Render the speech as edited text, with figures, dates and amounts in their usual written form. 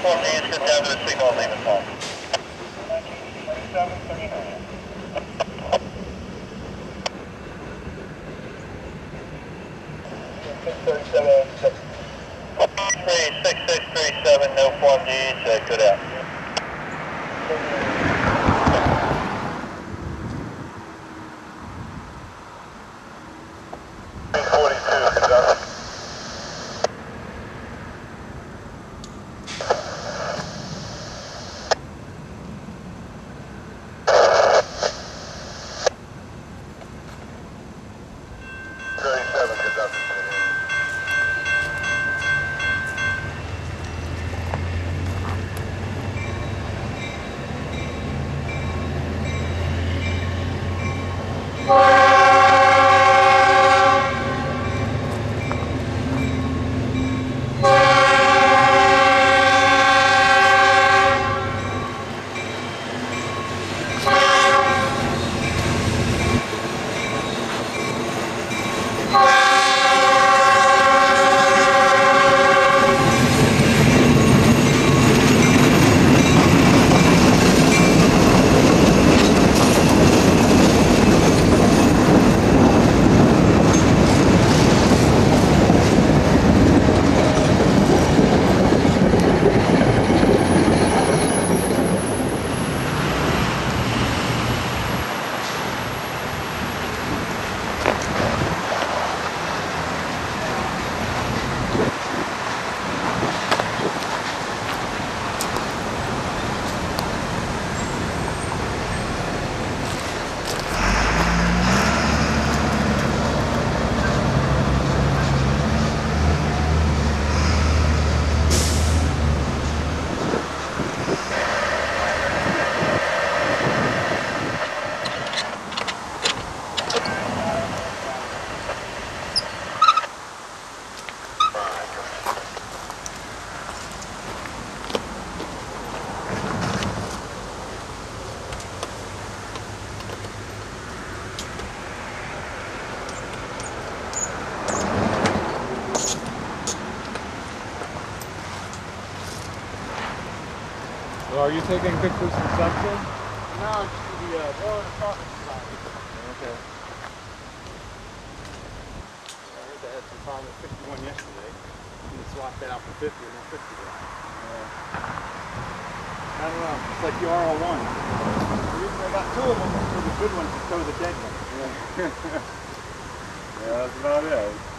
1D is good down to the signal, leave us home. 36637, no 1D, good out. So are you taking pictures from SEPTA? No, just the traffic side. Okay. I heard they had some problem with 51 yesterday. You swapped that out for 50 and then 50 there. I don't know. It's like the RL1. The reason I got two of them was for the good ones to tow the dead ones. Yeah, that's about it.